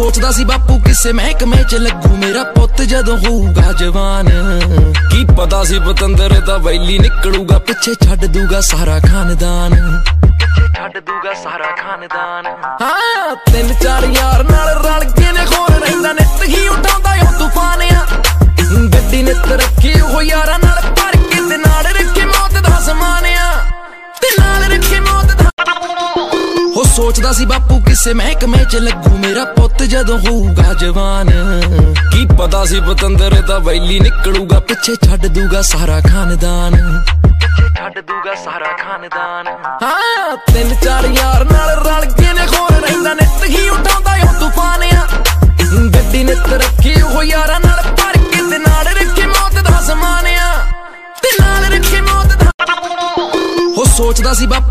सोचदा सी बापू किसे महकमे च लगू मेरा पुत जदों होऊगा जवान। की पता सी पतंदर दा वैली निकलूगा पिछे छड्ड दूगा सारा खानदान, छड्ड दूगा सारा खानदान। हाँ 3-4 यार नाल रल के ने खोर रहिंदा नित ही उठांदा ओ तूफान आ। गड्डी नित रखी ओ यारां नाल भर के ते नाल रखे मौत दा समान आ, ते नाल रखे मौत दा। हो सोचदा सी बापू किसे महकमे च लगू मेरा पुत जदों होऊगा जवान। की पता सी पतंदर दा वैली निकलूगा पिछे छड्ड दूगा सारा खानदान, छड्ड दूगा सारा खानदान। हाँ 3-4 यार नाल रल के ने खोर रहिंदा नित ही उठांदा ओ तूफान आ। गड्डी नित रखी ओ यारां नाल भर के ते नाल रखे मौत दा समान आ, ते नाल रखे मौत दा। हो सोचदा सी बापू